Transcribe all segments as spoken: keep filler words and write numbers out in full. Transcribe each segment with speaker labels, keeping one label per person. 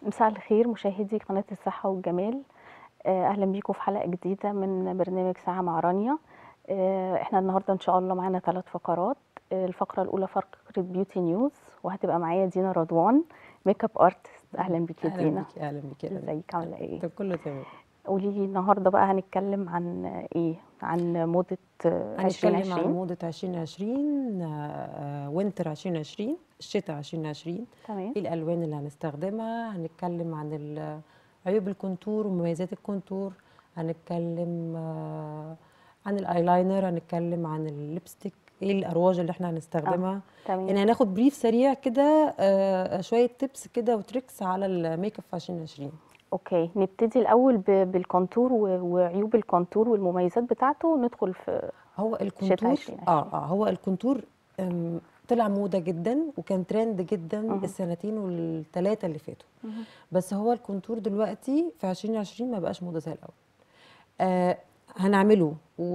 Speaker 1: مساء الخير مشاهدي قناة الصحة والجمال. آه، أهلا بيكم في حلقة جديدة من برنامج ساعة مع رانيا. آه، احنا النهاردة إن شاء الله معانا ثلاث فقرات. آه، الفقرة الأولى فقرة بيوتي نيوز، وهتبقى معايا دينا رضوان، ميك اب ارتست. أهلا بيكي يا
Speaker 2: اهلا
Speaker 1: دينا.
Speaker 2: بيكي اهلا بيكي يا رنا.
Speaker 1: ازيك، عاملة ايه؟
Speaker 2: طب كله تمام.
Speaker 1: قولي لي النهاردة بقى هنتكلم عن ايه؟ عن موضة آه، ألفين
Speaker 2: هنتكلم عن
Speaker 1: وعشرين.
Speaker 2: موضة ألفين وعشرين، وينتر ألفين وعشرين، الشتاء ألفين وعشرين.
Speaker 1: تمام.
Speaker 2: ايه الالوان اللي هنستخدمها؟ هنتكلم عن ال- عيوب الكونتور ومميزات الكونتور. هنتكلم آه، عن الايلاينر، هنتكلم عن الليبستيك، ايه الارواج اللي احنا
Speaker 1: اه،
Speaker 2: هنستخدمها.
Speaker 1: تمام.
Speaker 2: يعني هناخد بريف سريع كده، آه، شوية تيبس كده وتريكس على الميك اب في ألفين وعشرين.
Speaker 1: اوكي، نبتدي الأول ب- بالكونتور و- وعيوب الكونتور والمميزات بتاعته، وندخل في
Speaker 2: هو
Speaker 1: شتاء
Speaker 2: الكونتور اه
Speaker 1: ألفين وعشرين.
Speaker 2: اه هو الكونتور أم، طلع موضة جدا وكان ترند جدا
Speaker 1: مهم.
Speaker 2: السنتين والثلاثة اللي فاتوا.
Speaker 1: مهم.
Speaker 2: بس هو الكونتور دلوقتي في ألفين وعشرين ما بقاش موضة زي الأول. آه هنعمله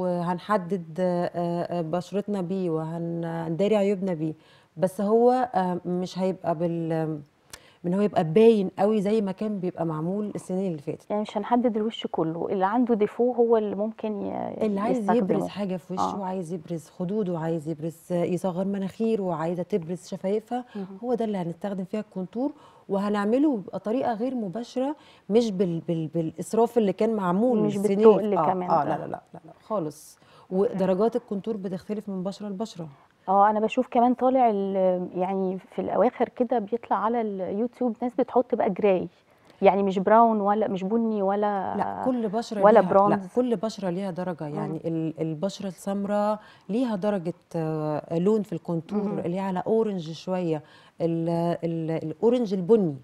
Speaker 2: وهنحدد آه آه بشرتنا بيه وهنداري عيوبنا بيه. بس هو آه مش هيبقى بال من هو يبقى باين قوي زي ما كان بيبقى معمول السنين اللي فاتت.
Speaker 1: يعني مش هنحدد الوش كله، اللي عنده ديفو هو اللي ممكن ي-
Speaker 2: اللي عايز يبرز
Speaker 1: يستخدمه.
Speaker 2: حاجة في
Speaker 1: اه.
Speaker 2: وشه، عايز يبرز خدوده، عايز يبرز يصغر مناخيره، وعايزة تبرز شفايفها،
Speaker 1: مهم.
Speaker 2: هو ده اللي هنستخدم فيها الكونتور. وهنعمله بطريقة غير مباشرة، مش بال بال بالإسراف اللي كان معمول
Speaker 1: مش
Speaker 2: السنين اللي ف-
Speaker 1: بالتقل
Speaker 2: اه
Speaker 1: كمان
Speaker 2: اه لا
Speaker 1: ده.
Speaker 2: لا لا لا, لا خالص.
Speaker 1: اوكي.
Speaker 2: ودرجات الكونتور بتختلف من بشرة لبشرة.
Speaker 1: اه، انا بشوف كمان طالع ال- يعني في الاواخر كده بيطلع على اليوتيوب ناس بتحط بقى جراي، يعني مش براون ولا مش بني
Speaker 2: لا،
Speaker 1: ولا
Speaker 2: كل بشرة
Speaker 1: ولا
Speaker 2: ليها لا
Speaker 1: برونز.
Speaker 2: كل بشرة ليها درجة.
Speaker 1: مم.
Speaker 2: يعني ال- البشرة السمراء ليها درجة آه، لون في الكونتور
Speaker 1: مهم.
Speaker 2: اللي هي على اورنج شوية. ال- ال- الاورنج البني.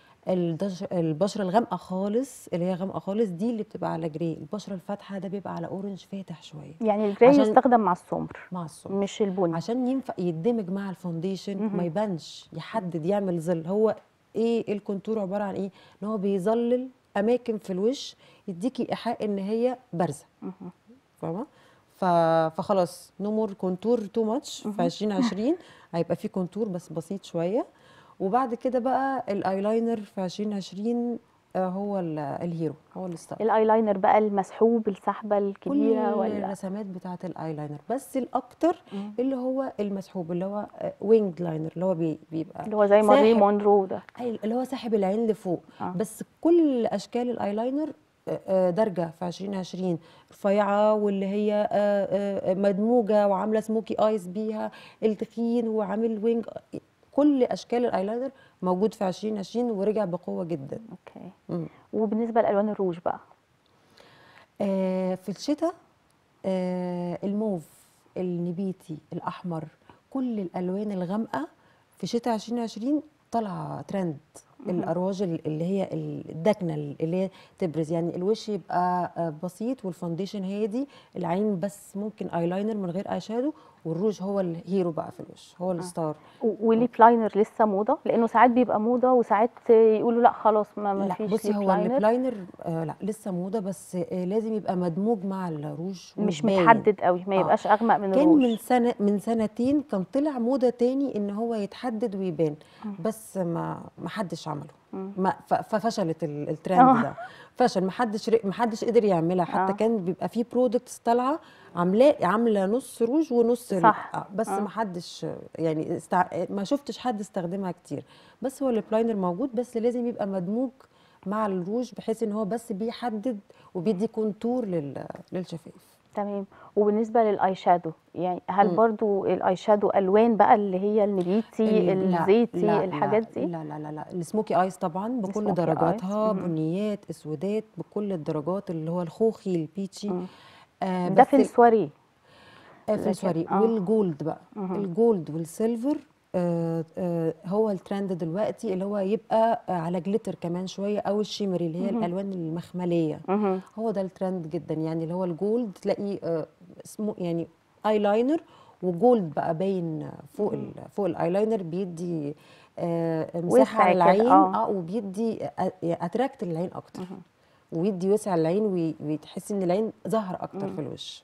Speaker 2: الدش- البشرة الغامقة خالص اللي هي غامقة خالص دي اللي بتبقى على جري. البشرة الفاتحة ده بيبقى على اورنج فاتح شوية.
Speaker 1: يعني الجراي
Speaker 2: عشان
Speaker 1: يستخدم مع السمر،
Speaker 2: مع السمر،
Speaker 1: مش البني.
Speaker 2: عشان ينفع يدمج مع الفونديشن وما
Speaker 1: مهم.
Speaker 2: يبانش، يحدد، يعمل ظل. هو ايه الكونتور عباره عن ايه؟ ان هو بيظلل اماكن في الوش، يديكي ايحاء ان هي بارزه.
Speaker 1: مهم.
Speaker 2: فاهمه؟ ف... فخلاص نو مور كونتور تو ماتش في
Speaker 1: مهم.
Speaker 2: ألفين وعشرين. هيبقى في كونتور بس بسيط شويه. وبعد كده بقى الايلاينر في ألفين وعشرين، آه، هو ال- الهيرو، هو الستار.
Speaker 1: الايلاينر بقى المسحوب، السحبة الكبيرة
Speaker 2: كل
Speaker 1: ولا؟
Speaker 2: الرسمات بتاعه الايلاينر، بس الاكتر
Speaker 1: مم.
Speaker 2: اللي هو المسحوب، اللي هو وينج لاينر، اللي هو بي بيبقى
Speaker 1: اللي هو زي مارلي
Speaker 2: ساحب.
Speaker 1: مونرو ده.
Speaker 2: أي- اللي هو ساحب العين لفوق.
Speaker 1: اه.
Speaker 2: بس كل اشكال الايلاينر آه، آه، دارجه في ألفين وعشرين، رفيعه واللي هي آه، آه، مدموجه وعامله سموكي ايز بيها، التخين وعامل وينج. كل اشكال الايلاينر موجود في ألفين وعشرين ورجع بقوه جدا.
Speaker 1: اوكي.
Speaker 2: مم.
Speaker 1: وبالنسبة لألوان الروج بقى؟
Speaker 2: آه، في الشتاء، آه، الموف، النبيتي، الأحمر، كل الألوان الغامقة في شتاء ألفين وعشرين طالعة ترند.
Speaker 1: مهم.
Speaker 2: الأرواج اللي هي الداكنة اللي هي تبرز، يعني الوش يبقى آه، بسيط والفونديشن هادي، العين بس ممكن ايلاينر من غير اي شادو، والروج هو الهيرو بقى في الوش، هو
Speaker 1: اه.
Speaker 2: الستار.
Speaker 1: و- وليب لاينر لسه موضة؟ لأنه ساعات بيبقى موضة وساعات يقولوا لا خلاص ما ما
Speaker 2: لا
Speaker 1: فيش
Speaker 2: بصي،
Speaker 1: ليب
Speaker 2: هو الليب
Speaker 1: لاينر.
Speaker 2: لاينر آه لا لسه موضة، بس آه لازم يبقى مدموج مع الروج ومش
Speaker 1: مش
Speaker 2: باين.
Speaker 1: متحدد قوي، ما
Speaker 2: اه
Speaker 1: يبقاش أغمق من
Speaker 2: كان
Speaker 1: الروج.
Speaker 2: من سنة من سنتين كان طلع موضة تاني ان هو يتحدد ويبان، بس ما ما حدش عمله.
Speaker 1: مم.
Speaker 2: ما ف- ففشلت ال- الترند
Speaker 1: اه.
Speaker 2: ده. فشل، ما حدش ما حدش قدر يعملها. حتى
Speaker 1: اه.
Speaker 2: كان بيبقى فيه برودكتس طالعه عاملاه عامله نص روج ونص ال...
Speaker 1: صح.
Speaker 2: آه بس
Speaker 1: اه.
Speaker 2: ما حدش يعني استع... ما شفتش حد استخدمها كتير. بس هو الليبلاينر موجود، بس لازم يبقى مدموج مع الروج بحيث ان هو بس بيحدد وبيدي كونتور لل... للشفايف.
Speaker 1: تمام. وبالنسبة للاي شادو، يعني هل
Speaker 2: مم.
Speaker 1: برضو الاي شادو ألوان بقى اللي هي النبيتي
Speaker 2: ال- لا
Speaker 1: الزيتي
Speaker 2: لا
Speaker 1: الحاجات
Speaker 2: لا
Speaker 1: دي؟
Speaker 2: لا لا لا لا السموكي ايز طبعا بكل
Speaker 1: السموكي ايز.
Speaker 2: درجاتها، بنيات، اسودات، بكل الدرجات، اللي هو الخوخي، البيتشي. آه
Speaker 1: ده في
Speaker 2: بس ال-
Speaker 1: السواري.
Speaker 2: آه في
Speaker 1: لكن
Speaker 2: السوري
Speaker 1: اه.
Speaker 2: والجولد بقى.
Speaker 1: مهم.
Speaker 2: الجولد والسيلفر آه آه هو الترند دلوقتي، اللي هو يبقى آه على جليتر كمان شويه، او الشيمري اللي هي
Speaker 1: مهم.
Speaker 2: الالوان المخمليه.
Speaker 1: مهم.
Speaker 2: هو ده الترند جدا. يعني اللي هو الجولد تلاقي آه اسمه يعني ايلاينر وجولد بقى باين فوق ال فوق الايلاينر، بيدي آه مساحه
Speaker 1: وسع
Speaker 2: على
Speaker 1: كده،
Speaker 2: العين،
Speaker 1: اه.
Speaker 2: اه وبيدي اتراكت للعين اكتر،
Speaker 1: مهم.
Speaker 2: ويدي وسع العين، وي- وتحسي ان العين ظاهره اكتر
Speaker 1: مم.
Speaker 2: في الوش.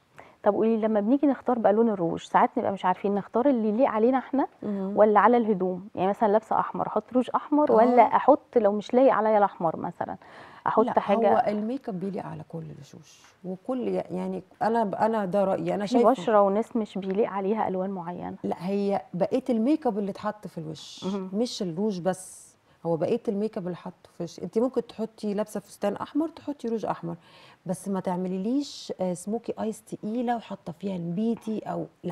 Speaker 1: طب قولي لما بنيجي نختار بقى لون الروج، ساعات نبقى مش عارفين نختار اللي يليق علينا احنا
Speaker 2: مهم.
Speaker 1: ولا على الهدوم. يعني مثلا لابسه احمر احط روج احمر، ولا
Speaker 2: اه
Speaker 1: احط لو مش لايق عليا الاحمر مثلا احط
Speaker 2: لا، هو
Speaker 1: حاجه؟
Speaker 2: الميك اب بيليق على كل الوشوش وكل، يعني انا انا ده رايي، انا
Speaker 1: في
Speaker 2: شايفه.
Speaker 1: بشره وناس مش بيليق عليها الوان معينه.
Speaker 2: لا، هي بقيه الميك اب اللي اتحط في الوش،
Speaker 1: مهم.
Speaker 2: مش الروج بس. هو بقيه الميك اب اللي حطه في الوش، انت ممكن تحطي لابسه فستان احمر تحطي روج احمر، بس ما تعمليليش آه، سموكي ايس تقيله وحاطه فيها البيتي او لا.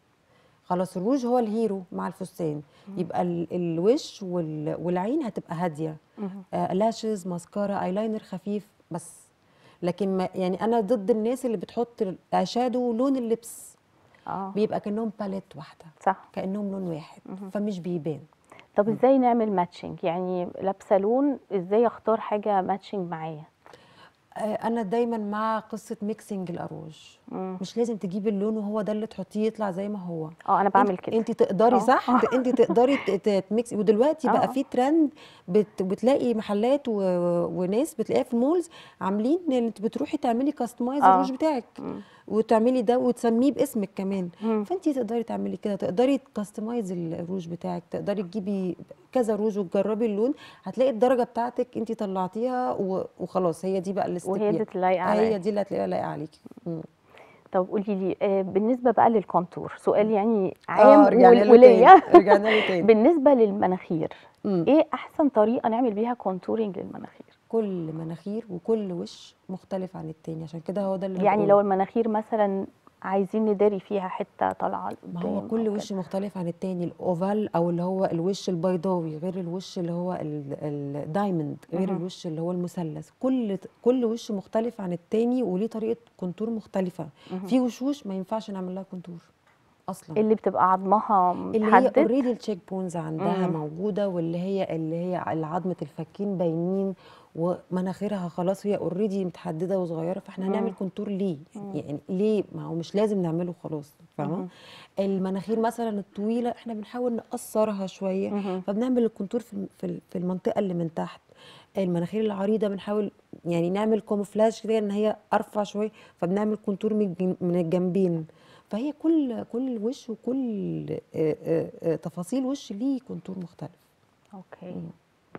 Speaker 2: خلاص الروج هو الهيرو مع الفستان،
Speaker 1: مهم.
Speaker 2: يبقى ال- الوش وال- والعين هتبقى هاديه،
Speaker 1: مهم.
Speaker 2: آه لاشز، ماسكارا، ايلاينر خفيف بس. لكن ما يعني انا ضد الناس اللي بتحط ايشادو لون اللبس،
Speaker 1: اه
Speaker 2: بيبقى كانهم باليت واحده،
Speaker 1: صح.
Speaker 2: كانهم لون واحد،
Speaker 1: مهم.
Speaker 2: فمش بيبان.
Speaker 1: طب
Speaker 2: مم.
Speaker 1: ازاي نعمل ماتشنج؟ يعني لابسه لون، ازاي اختار حاجه ماتشنج معايا؟
Speaker 2: آه، انا دايما مع قصه ميكسنج الاروج،
Speaker 1: مم.
Speaker 2: مش لازم تجيبي اللون وهو ده اللي تحطيه يطلع زي ما هو.
Speaker 1: اه انا
Speaker 2: انت
Speaker 1: بعمل كده.
Speaker 2: انت تقدري
Speaker 1: اه
Speaker 2: صح، ت- انت تقدري ت- ت- تميكس. ودلوقتي
Speaker 1: اه
Speaker 2: بقى
Speaker 1: اه
Speaker 2: في ترند، بت بتلاقي محلات و... وناس بتلاقيها في المولز عاملين ان انت بتروحي تعملي كاستمايز
Speaker 1: اه.
Speaker 2: الروج بتاعك،
Speaker 1: مم.
Speaker 2: وتعملي ده وتسميه باسمك كمان.
Speaker 1: مم.
Speaker 2: فانت تقدري تعملي كده، تقدري تكستمايز الروج بتاعك، تقدري تجيبي كذا روج وتجربي اللون، هتلاقي الدرجه بتاعتك انت طلعتيها و... وخلاص، هي دي بقى الستيب
Speaker 1: وهي دي
Speaker 2: يعني.
Speaker 1: لايقه عليا.
Speaker 2: هي دي اللي هتلاقيها لايقه عليكي. مم.
Speaker 1: طب قولي لي آه، بالنسبه بقى للكونتور، سؤال يعني
Speaker 2: اه
Speaker 1: عام
Speaker 2: رجعنا
Speaker 1: ول-
Speaker 2: له تاني،
Speaker 1: وليا.
Speaker 2: رجعنا له تاني.
Speaker 1: بالنسبه للمناخير،
Speaker 2: مم.
Speaker 1: ايه احسن طريقه نعمل بيها كونتورنج للمناخير؟
Speaker 2: كل مناخير وكل وش مختلف عن التاني، عشان كده هو ده اللي انا
Speaker 1: يعني
Speaker 2: بقوله.
Speaker 1: لو المناخير مثلا عايزين نداري فيها حته طالعه
Speaker 2: ما هو
Speaker 1: لقدام او
Speaker 2: كل
Speaker 1: كده.
Speaker 2: وش مختلف عن التاني، الاوفال او اللي هو الوش البيضاوي غير الوش اللي هو ال- الدايموند غير
Speaker 1: مهم.
Speaker 2: الوش اللي هو المثلث، كل كل وش مختلف عن التاني وليه طريقة كونتور مختلفة.
Speaker 1: مهم.
Speaker 2: في وشوش ما ينفعش نعمل لها كونتور اصلا،
Speaker 1: اللي بتبقى عظمها
Speaker 2: اللي هي
Speaker 1: متحدد.
Speaker 2: اوريدي التشيك بونز عندها
Speaker 1: مم.
Speaker 2: موجوده، واللي هي اللي هي عظمه الفكين باينين، ومناخيرها خلاص هي اوريدي متحدده وصغيره، فاحنا هنعمل
Speaker 1: مم.
Speaker 2: كونتور ليه؟
Speaker 1: مم.
Speaker 2: يعني ليه؟ ما هو مش لازم نعمله خلاص، فاهمه؟
Speaker 1: مهم.
Speaker 2: المناخير مثلا الطويله احنا بنحاول نقصرها شويه،
Speaker 1: مهم.
Speaker 2: فبنعمل الكونتور في في في المنطقه اللي من تحت. المناخير العريضه بنحاول يعني نعمل كوموفلاج كده ان هي ارفع شويه، فبنعمل كونتور من الجن- من الجنبين. فهي كل كل وش وكل آه، آه، آه، تفاصيل وش ليه كونتور مختلف.
Speaker 1: اوكي.
Speaker 2: مم.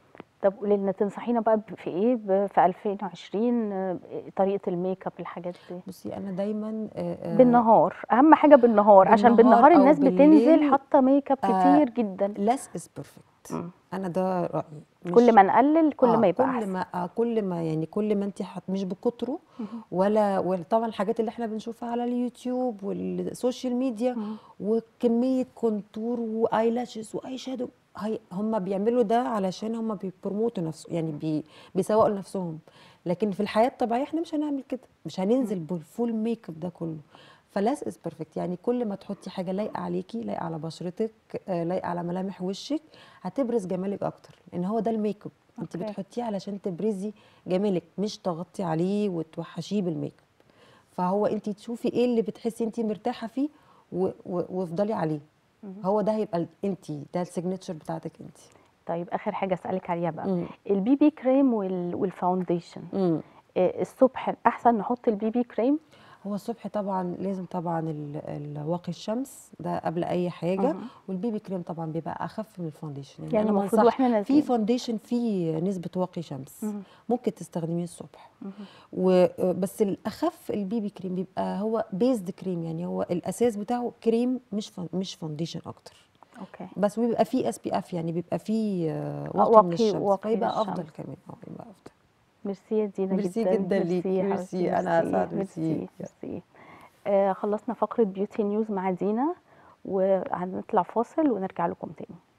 Speaker 1: طب قولي لنا تنصحينا بقى ب- في ايه ب- في ألفين وعشرين، آه، طريقه الميك اب الحاجات دي؟
Speaker 2: بصي انا دايما آه، آه،
Speaker 1: بالنهار، اهم حاجه بالنهار، عشان
Speaker 2: بالنهار
Speaker 1: بالنهار
Speaker 2: او
Speaker 1: الناس بتنزل
Speaker 2: بالليل،
Speaker 1: حاطه ميك اب
Speaker 2: آه
Speaker 1: كتير جدا.
Speaker 2: less is perfect.
Speaker 1: مم.
Speaker 2: انا ده رايي،
Speaker 1: كل
Speaker 2: مش
Speaker 1: ما نقلل كل
Speaker 2: اه
Speaker 1: ما يبقى
Speaker 2: كل
Speaker 1: احسن.
Speaker 2: ما آه كل ما يعني كل ما انت حط مش بكتره،
Speaker 1: مهم.
Speaker 2: ولا وطبعا الحاجات اللي احنا بنشوفها على اليوتيوب والسوشيال ميديا،
Speaker 1: مهم.
Speaker 2: وكميه كونتور وايلاشز واي شادو، هي هم بيعملوا ده علشان هم بيبروموتوا نفسه، يعني بي بيسوقوا لنفسهم. لكن في الحياه الطبيعيه احنا مش هنعمل كده، مش هننزل بالفول ميك اب ده كله. فلاس از بيرفكت، يعني كل ما تحطي حاجه لايقه عليكي، لايقه على بشرتك، آه، لايقه على ملامح وشك، هتبرز جمالك اكتر، لان هو ده الميك اب. انت
Speaker 1: اوكي.
Speaker 2: بتحطيه علشان تبرزي جمالك، مش تغطي عليه وتوحشيه بالميك اب. فهو انت تشوفي ايه اللي بتحسي انت مرتاحه فيه و- و- وافضلي عليه.
Speaker 1: مهم.
Speaker 2: هو ده هيبقى انت، ده السيجنتشر بتاعتك انت.
Speaker 1: طيب اخر حاجه اسالك عليها بقى،
Speaker 2: امم
Speaker 1: البي بي كريم وال... والفاونديشن،
Speaker 2: امم
Speaker 1: آه، الصبح احسن نحط البي بي كريم؟
Speaker 2: هو الصبح طبعا لازم طبعا ال- ال- واقي الشمس ده قبل اي حاجه،
Speaker 1: مهم.
Speaker 2: والبي بي كريم طبعا بيبقى اخف من الفونديشن. يعني
Speaker 1: يعني
Speaker 2: انا ما
Speaker 1: المفروض
Speaker 2: انصحش
Speaker 1: واحنا
Speaker 2: في
Speaker 1: نازلين.
Speaker 2: فونديشن فيه نسبه واقي شمس،
Speaker 1: مهم.
Speaker 2: ممكن تستخدميه الصبح،
Speaker 1: مهم.
Speaker 2: وبس الاخف البي بي كريم بيبقى هو بيزد كريم، يعني هو الاساس بتاعه كريم، مش فون مش فونديشن اكتر.
Speaker 1: اوكي.
Speaker 2: بس بيبقى فيه اس بي اف، يعني بيبقى فيه آه،
Speaker 1: آه،
Speaker 2: واقي من
Speaker 1: واقي
Speaker 2: الشمس،
Speaker 1: واقي
Speaker 2: فيبقى افضل
Speaker 1: للشمس.
Speaker 2: كمان، اه يبقى افضل.
Speaker 1: ميرسي يا دينا
Speaker 2: ميرسي
Speaker 1: جدا،
Speaker 2: جدا
Speaker 1: ميرسي
Speaker 2: ليك،
Speaker 1: يا حبيبتي،
Speaker 2: ميرسي، انا
Speaker 1: ميرسي
Speaker 2: اسعد، ميرسي.
Speaker 1: ميرسي ميرسي. آه خلصنا فقرة بيوتي نيوز مع دينا، وهنطلع فاصل ونرجع لكم تاني.